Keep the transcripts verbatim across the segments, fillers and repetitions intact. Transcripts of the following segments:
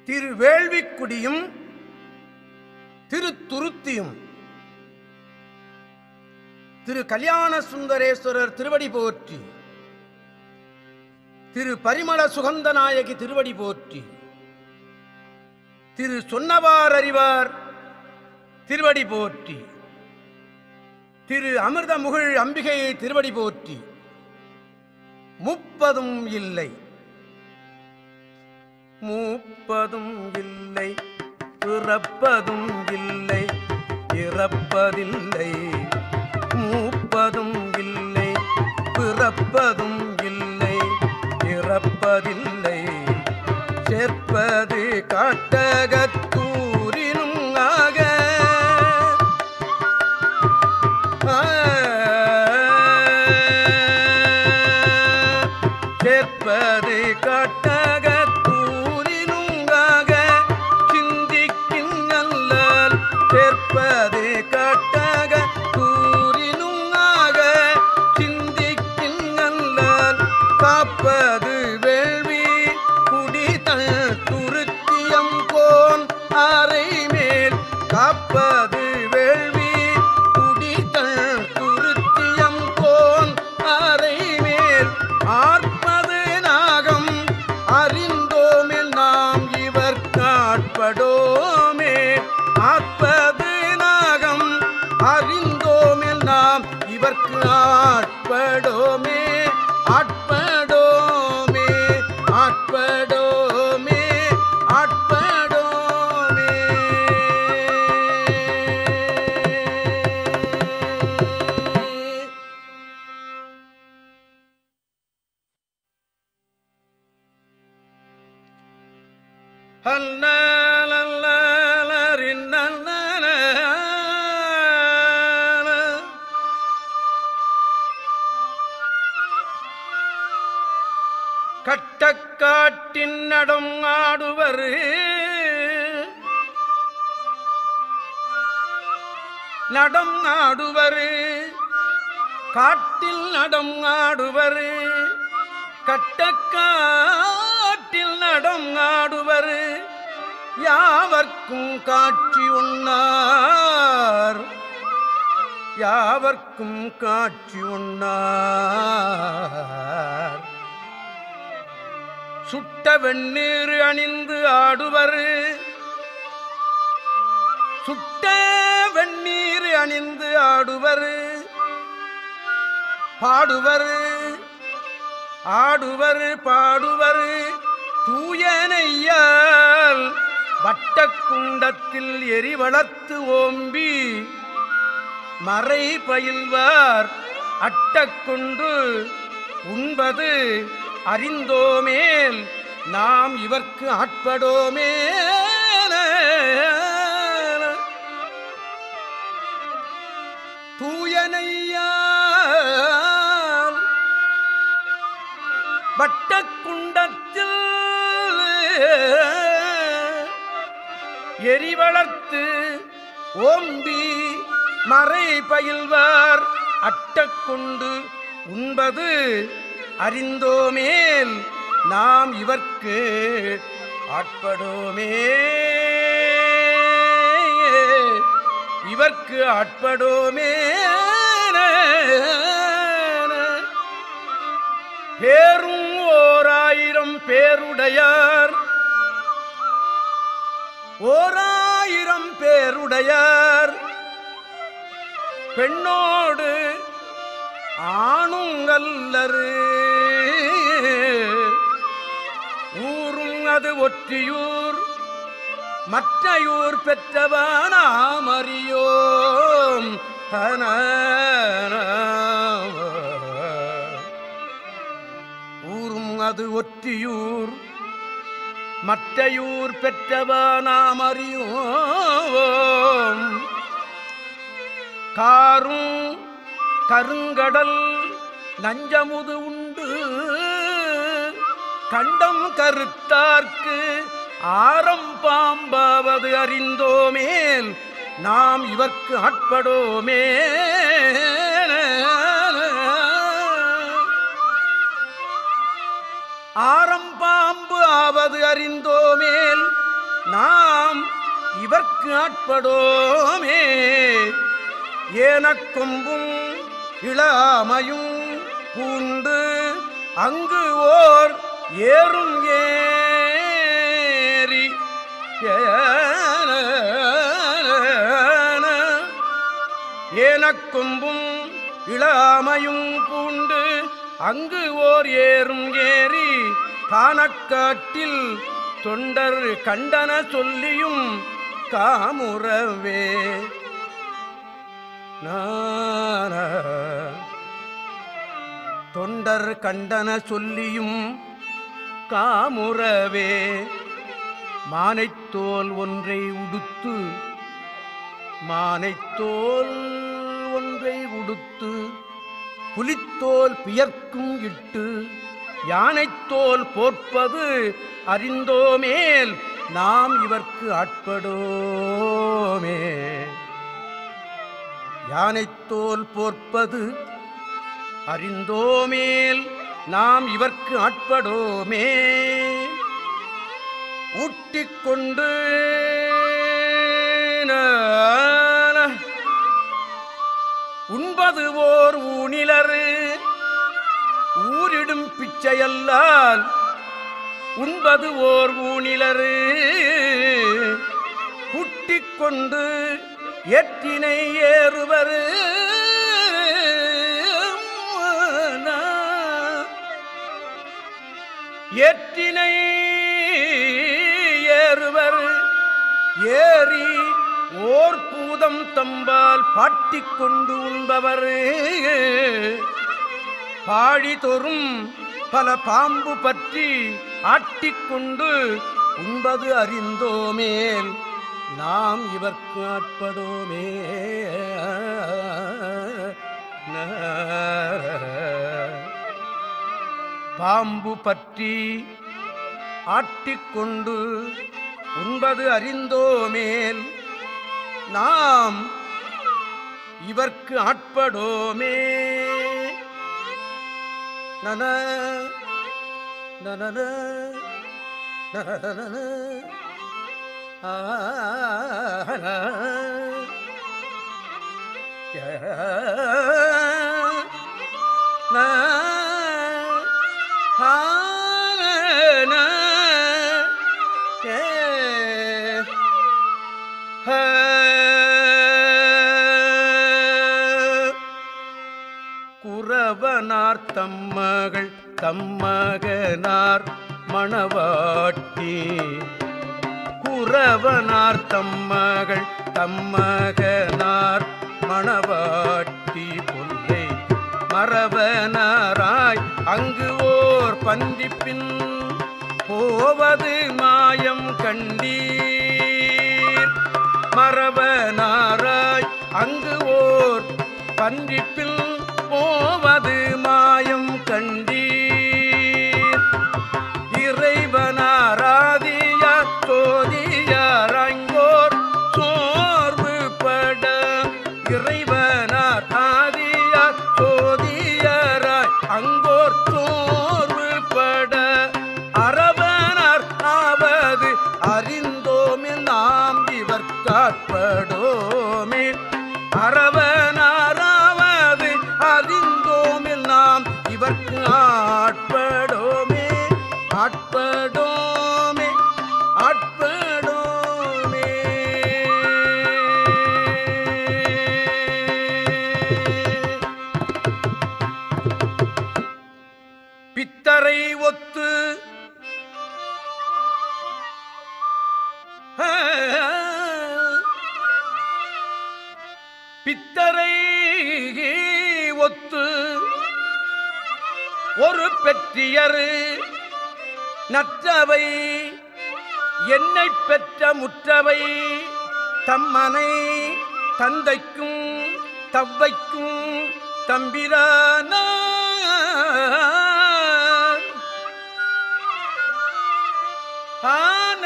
திருவேள்விக்குடியும் திருத்துருத்தியும் திரு கல்யாண சுந்தரேஸ்வரர் திருவடி போற்றி, திரு பரிமள சுகந்த நாயகி திருவடி போற்றி, திரு சொன்னவார் அறிவார் திருவடி போற்றி, திரு அமிர்தமுகிழ் அம்பிகையை திருவடி போற்றி. முப்பதும் இல்லை மூப்பதும் இல்லை, பிறப்பதும் இல்லை, இறப்பதில்லை. மூப்பதும் இல்லை, பிறப்பதும் இல்லை, இறப்பதில்லை. சேர்ப்பது காட்டகத்தூரினும் ஆக, சேர்ப்பது காட்டகத்தூரினும் ஆக, சிந்திக்கும் நல்லால் சேர்ப்பது காட்டகத்தூரினும் ஆக, சிந்திக்கும் நல்லால் காப்பது வேள்வி குடிதல் துருத்தியம் கோன் அறை மேல், காப்பது வேள்வி குடிதல் துருத்தியம் கோன் அறை மேல். ஆர்ப்பது நாகம் அறிந்தோமில் நாம் இவர் காட்படோமே, ஆர்ப்பது நாகம் அறிந்தோமில் நாம் இவர்க்கு ஆட்படோமே, ஆட்படோமே, ஆட்படோமே, ஆட்படோமே. கட்டக்காட்டின் நடம் ஆடுவர் நடம் ஆடுவர், காட்டில் நடம் ஆடுவர், கட்டக்காட்டில் நடம் ஆடுவர். யாவர்க்கும் காட்சி உண்ணார், யாவர்க்கும் காட்சி உண்ணார். சுட்ட வெண்ணீர் அணிந்து ஆடுவர், சுட்ட வெண்ணீர் அணிந்து ஆடுவர். பாடுவர் ஆடுவர் பாடுவர் தூயனையால், வட்டக்குண்டத்தில் எரிவளத்து ஓம்பி மறை பயில்வார். அட்டக்கொண்டு உண்பது அறிந்தோமேல் நாம் இவர்க்கு ஆட்படோமே. தூயனையால் வட்டக்குண்டத்தில் எரிவளர்த்து ஓம்பி மறை பயில்வார். அட்டக்கொண்டு உண்பது அறிந்தோமேல் நாம் இவர்க்கு ஆட்படோமே, இவர்க்கு ஆட்படோமே. பேரும் ஓராயிரம் பேருடையார், ஓராயிரம் பேருடையார். பெண்ணோடு ஆணுங்கல்லரு, ஊரும் அது ஒற்றியூர், மற்றையூர் பெற்றவானாம் அறியோம். ஊரும் அது ஒற்றியூர், மற்றையூர் பெற்றவானாம் அறியோம். காரும் கருங்கடல் நஞ்சமுது உண்டு, கண்டம் கருத்தார்க்கு ஆரம் பாம்பாவது அறிந்தோமேல் நாம் இவர்க்கு ஆட்படோமே. ஆரம் பாம்பு ஆவது அறிந்தோமேல் நாம் இவர்க்கு ஆட்படோமே. ஏனக்கொம்பும் இளாமையும் பூண்டு அங்கு ஓர் ஏறும் ஏறி ஏனக்கொம்பும் இளாமையும் பூண்டு அங்கு ஓர் ஏறும் ஏறி காணக்காட்டில் தொண்டர் கண்டன சொல்லியும் காமுறவே. தொண்டர் கண்டன சொல்லியும் காமுறவே. மானைத்தோல் ஒன்றை உடுத்து மானைத்தோல் ஒன்றை உடுத்து புலித்தோல் பியர்க்கும் இட்டு யானைத்தோல் போற்பது அறிந்தோமேல் நாம் இவர்க்கு ஆட்படோமே. யானைத்தோல் போற்பது அறிந்தோமேல் நாம் இவர்க்கு ஆட்படோமே. ஊட்டிக்கொண்டு உண்பது ஓர் ஊனிலரு ஊரிடும் பிச்சையல்லால் உண்பது ஓர் ஊனிலரு கூட்டிக்கொண்டு ஏற்றினை ஏறுவர். ஏற்றினை ஏறுவர் ஏறி ஓர் பூதம் தம்பால் பாட்டிக்கொண்டு உண்பவர். பாழிதொறும் பல பாம்பு பற்றி ஆட்டிக்கொண்டு உண்பது அறிந்தோமேல் நாம் இவர்க்கு ஆட்படோமே. பாம்பு பற்றி ஆட்டிக்கொண்டு உண்பது அறிந்தோமேல் நாம் இவர்க்கு ஆட்படோமே. நன நன நன குரவனார் தம்மகள் தம்மகனார் மணவாட்டி. குரவனார் தம்மகள் தம்மகனார் மணவாட்டி பொல்லை மரவனாராய் அங்கு ஓர் பந்திப்பின் போவது மாயம் கண்டீர். மரவனாராய் அங்கு ஓர் பந்திப்பில் போவது மாயம் கண்டீர். இறைவனாராதியார் சோதியார் அங்கோர் சோர்வு பட. இறைவனார் ஆதியார் சோதியாராய் அங்கோர் சோர்வு பட. அரவனார் ஆவது அறிந்தோமே நாம் இவர் காட்படோமே. அரவனாராவது அறிந்தோமில் நாம் இவர்க்கு ஆட்படோமே. ஆட்படோமே ஆட்படோமே. பித்தரை ஒத்து பித்தரை ஒத்து ஒரு பெற்றியரு நற்றவை என்னை பெற்ற முற்றவை தம்மனை தந்தைக்கும் தவ்வைக்கும் தம்பிரான ஆன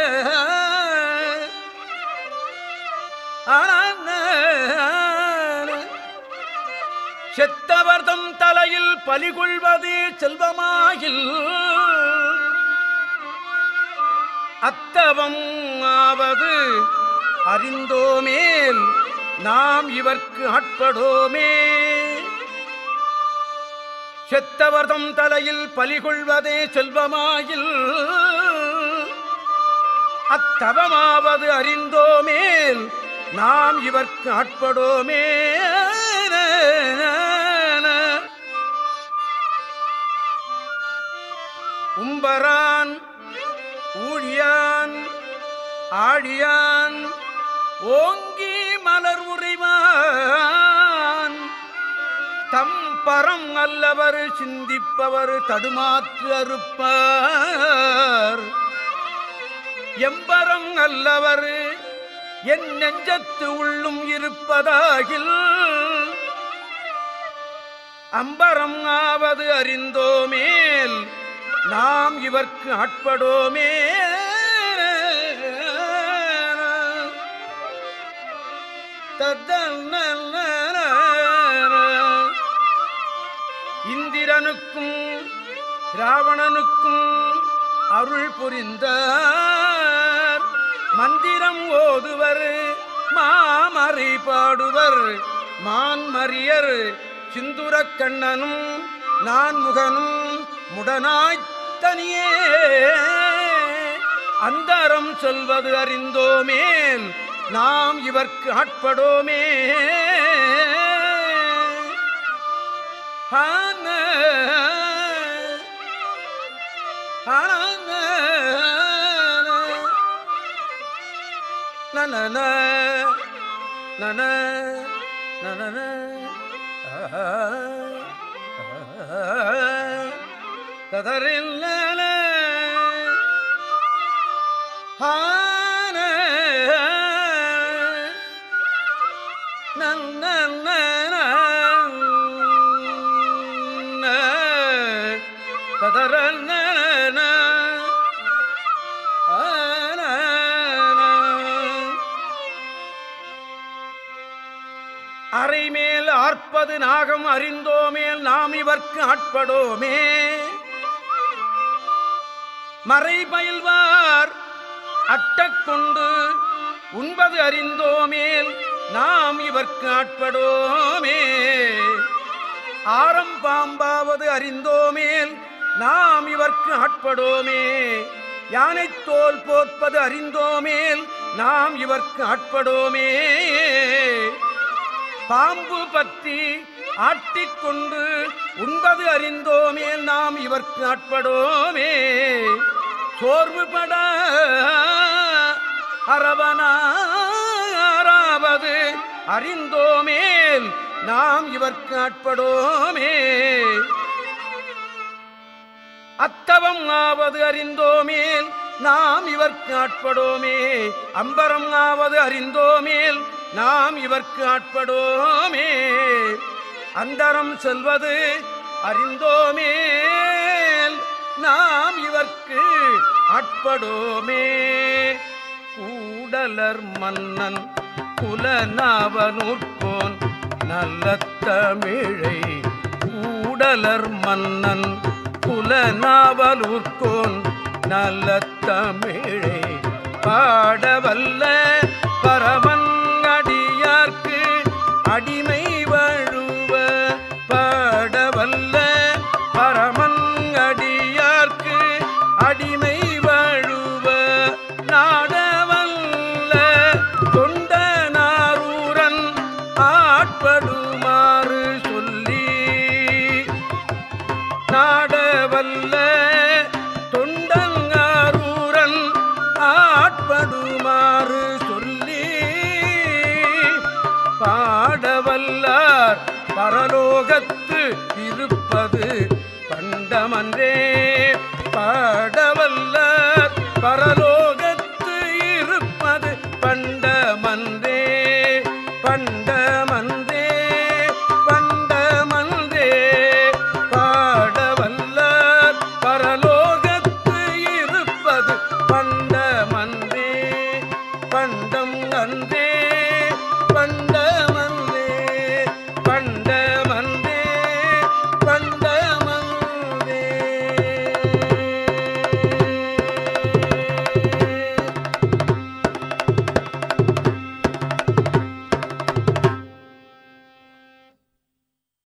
செத்தவர்தம் தலையில் பலிகொள்வது செல்வமாகில் அத்தவம் ஆவது அறிந்தோமேல் நாம் இவர்க்கு ஆட்படோமே. செத்தவர்தம் தலையில் பலிகொள்வதே செல்வமாயில் அத்தவமாவது அறிந்தோமேல் நாம் இவர்க்கு ஆட்படோமே. உம்பரான் ஊழியான் ஆழியான் ஓங்கி மலர் உறைவான் தம் பரம் அல்லவர் சிந்திப்பவர் தடுமாற்று அறுப்பார். எம்பரம் அல்லவர் என் நெஞ்சத்து உள்ளும் இருப்பதாகில் அம்பரம் ஆவது அறிந்தோமேல் நாம் இவர்க்கு ஆட்படோமே. இந்திரனுக்கும் ராவணனுக்கும் அருள் புரிந்தார் மந்திரம் ஓதுவர் மாமறை பாடுவர் மான்மரியர் சிந்துரக் கண்ணனும் நான் முகனும் முடனாய்த்தனியே அந்தரம் சொல்வது அறிந்தோமேல் நாம் இவர்க்கு ஆட்படோமே. ஹான ஹான நன நன நன கதறில் ஹான அரைமேல் ஆர்ப்பது நாகம் அறிந்தோமேல் நாம் இவர்க்கு ஆட்படோமே. மறை பயில்வார் அட்டக்கொண்டு உண்பது அறிந்தோமேல் நாம் இவர்க்கு ஆட்படோமே. ஆரம் பாம்பாவது அறிந்தோமேல் நாம் இவர்க்கு ஆட்படோமே. யானை தோல் போர்ப்பது அறிந்தோமேல் நாம் இவர்க்கு ஆட்படோமே. பாம்பு பற்றி ஆட்டிக்கொண்டு உண்பது அறிந்தோமேல் நாம் இவர்க்கு ஆட்படோமே. சோர்வுபட அரவனாராவது அறிந்தோமேல் நாம் இவர்க்கு ஆட்படோமே. அத்தவம் ஆவது அறிந்தோமேல் நாம் இவர்க்கு ஆட்படோமே. அம்பரம் ஆவது அறிந்தோமேல் நாம் இவர்க்கு ஆட்படோமே. அந்தரம் செல்வது அறிந்தோமேல் நாம் இவர்க்கு ஆட்படோமே. கூடலர் மன்னன் புலனாவனூர்கோன் நல்ல தமிழை கூடலர் மன்னன் புலனாவலூர்கோன் நல்ல தமிழை பாடவல்ல பரமன் அடியார்க்கு அடிமை வழுவ பாடவல்ல பரமன் அடியார்க்கு அடிமை